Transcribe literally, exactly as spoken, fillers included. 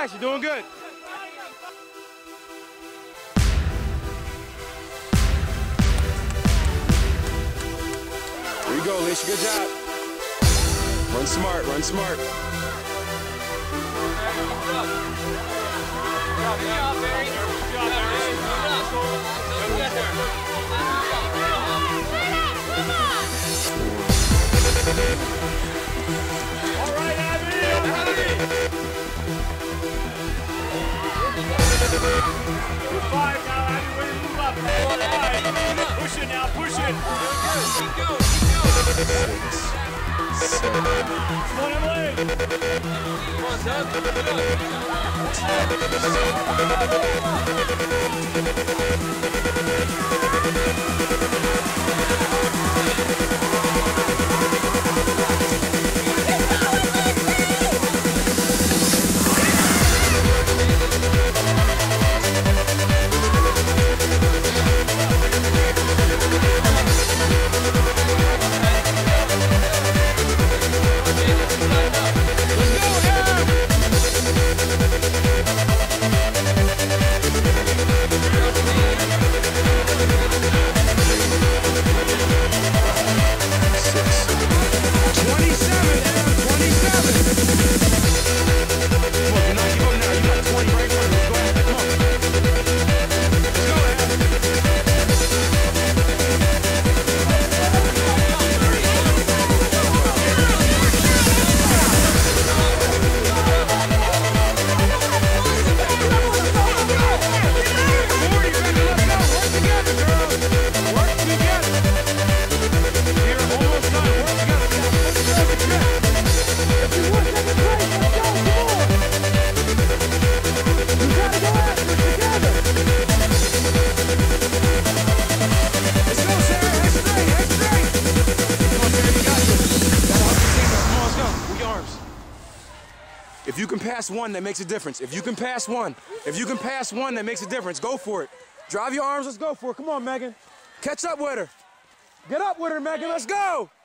Nice, you're doing good. Here you go, Alicia, good job. Run smart, run smart. Good job, Barry. Good job, Barry. All right, Abby! Abby! You're five now, Abby. Way to move up. Five. Push it now, push it. Keep going, keep going. Six, seven. Come on, Emily. Come on, Doug. If you can pass one, that makes a difference. If you can pass one, if you can pass one, that makes a difference. Go for it. Drive your arms, let's go for it. Come on, Megan. Catch up with her. Get up with her, Megan, let's go.